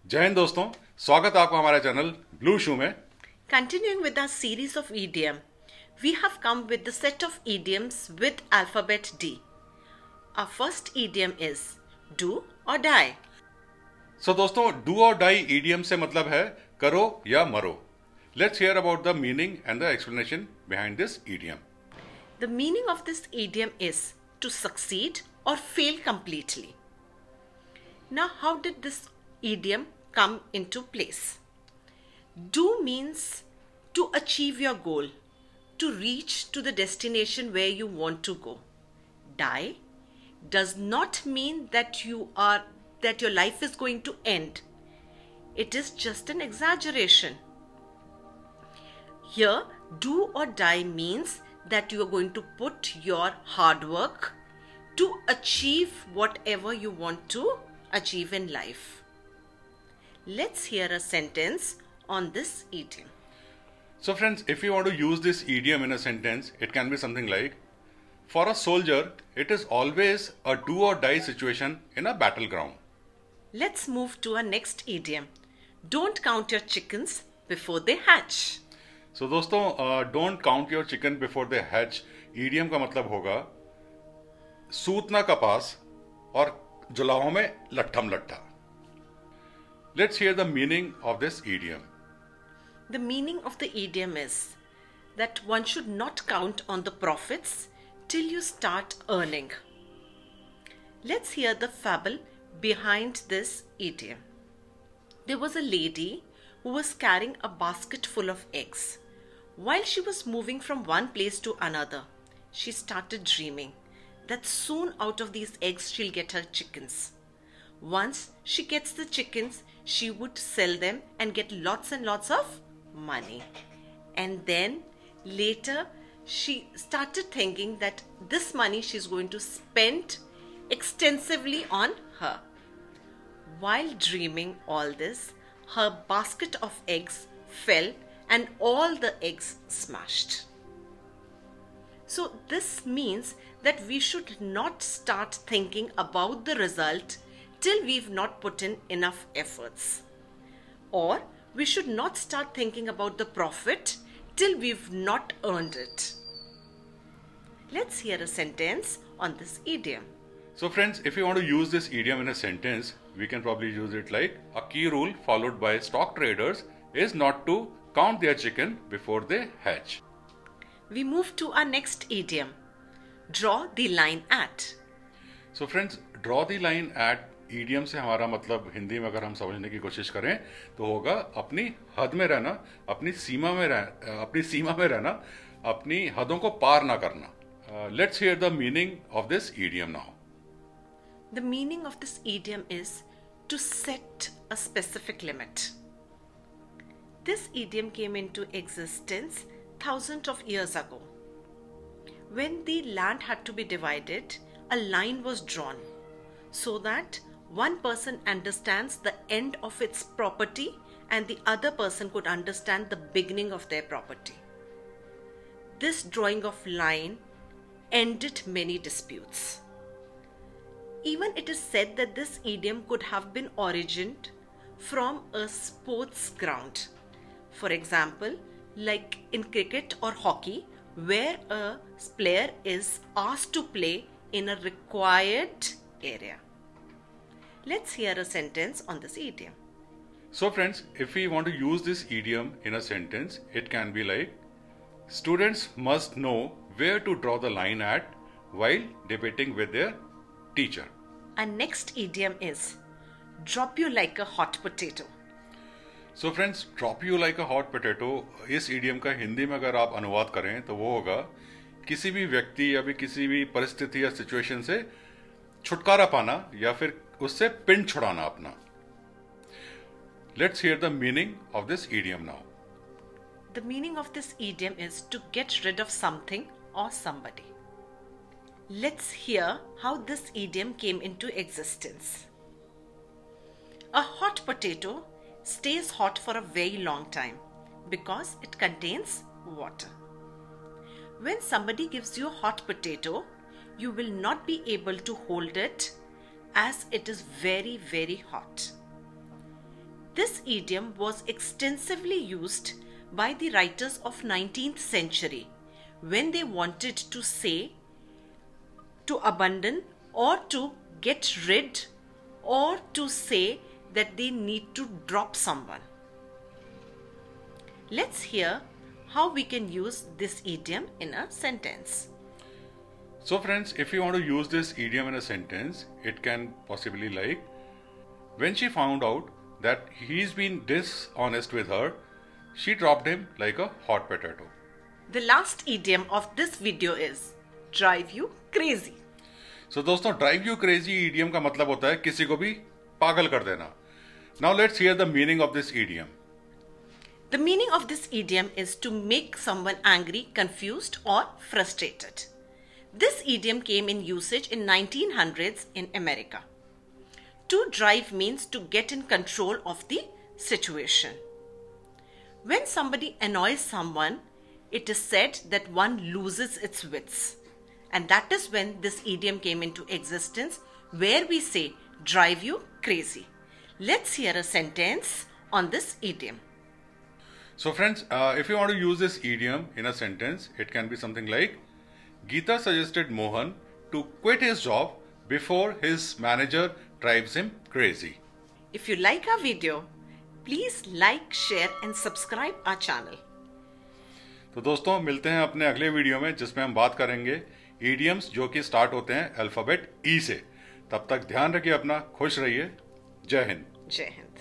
जय हिंद दोस्तों, स्वागत है आपका हमारे चैनल ब्लू शू में। Continuing with our series of idiom, we have come with the set of idioms with alphabet D. Our first idiom is do or die. सो दोस्तों, do और डाई ईडियम से मतलब है करो या मरो। Let's hear about the meaning and the explanation behind this idiom. The meaning of this idiom is to succeed or fail completely. Now, how did this idiom come into place? Do means to achieve your goal, to reach to the destination where you want to go. Die does not mean that your life is going to end. It is just an exaggeration. Here, do or die means that you are going to put your hard work to achieve whatever you want to achieve in life. Let's hear a sentence on this idiom. So friends, if you want to use this idiom in a sentence, it can be something like, for a soldier, it is always a do or die situation in a battleground. Let's move to our next idiom. Don't count your chickens before they hatch. So दोस्तों, don't count your chicken before they hatch idiom का मतलब होगा सूतना कपास और जुलाहों में लट्ठम लट्ठा। Let's hear the meaning of this idiom. The meaning of the idiom is that one should not count on the profits till you start earning. Let's hear the fable behind this idiom. There was a lady who was carrying a basket full of eggs. While she was moving from one place to another, she started dreaming that soon out of these eggs she'll get her chickens. Once she gets the chickens, she would sell them and get lots and lots of money. And then later she started thinking that this money she's going to spend extensively on her. While dreaming all this, her basket of eggs fell and all the eggs smashed. So this means that we should not start thinking about the result till we've not put in enough efforts. Or we should not start thinking about the profit till we've not earned it. Let's hear a sentence on this idiom. So friends, if you want to use this idiom in a sentence, we can probably use it like, a key rule followed by stock traders is not to count their chicken before they hatch. We move to our next idiom. Draw the line at. So friends, draw the line at idiom से हमारा मतलब हिंदी में अगर हम समझने की कोशिश करें तो होगा अपनी हद में रहना, अपनी सीमा में रहना, अपनी हदों को पार ना करना। Let's hear the meaning of this idiom now. The meaning of this idiom is to set a specific limit. This idiom came into existence thousands of years ago. When the land had to be divided, a line was drawn so that one person understands the end of its property and the other person could understand the beginning of their property. This drawing of line ended many disputes. Even it is said that this idiom could have been origined from a sports ground. For example, like in cricket or hockey, where a player is asked to play in a required area. Let's hear a sentence on this idiom. So friends, if we want to use this idiom in a sentence, it can be like, students must know where to draw the line at while debating with their teacher. Our next idiom is drop you like a hot potato. So friends, drop you like a hot potato, इस idiom का हिंदी में अगर आप अनुवाद करें तो वो होगा किसी भी व्यक्ति या भी किसी भी परिस्थिति या सिचुएशन से छुटकारा पाना या फिर उससे पिंड छुड़ाना अपना। Let's hear the meaning of this idiom now. The meaning of this idiom is to get rid of something or somebody. Let's hear how this idiom came into existence. A hot potato stays hot for a very long time because it contains water. When somebody gives you a hot potato, you will not be able to hold it as it is very, very hot. This idiom was extensively used by the writers of 19th century when they wanted to say to abandon or to get rid or to say that they need to drop someone. Let's hear how we can use this idiom in a sentence. So friends, if you want to use this idiom in a sentence, it can possibly like, when she found out that he's been dishonest with her, she dropped him like a hot potato. The last idiom of this video is drive you crazy. So दोस्तों, drive you crazy idiom का मतलब होता है किसी को भी पागल कर देना. Now let's hear the meaning of this idiom. The meaning of this idiom is to make someone angry, confused or frustrated. This idiom came in usage in 1900s in America. To drive means to get in control of the situation. When somebody annoys someone, it is said that one loses its wits. And that is when this idiom came into existence, where we say drive you crazy. Let's hear a sentence on this idiom. So friends, if you want to use this idiom in a sentence, it can be something like, Geeta suggested Mohan to quit his job before his manager drives him crazy. If you like our video, please like, share and subscribe our channel. तो दोस्तों, मिलते हैं अपने अगले video में जिसमें हम बात करेंगे इडियम्स जो कि स्टार्ट होते हैं अल्फाबेट ई से. तब तक ध्यान रखिए अपना, खुश रहिए. जय हिंद. जय हिंद.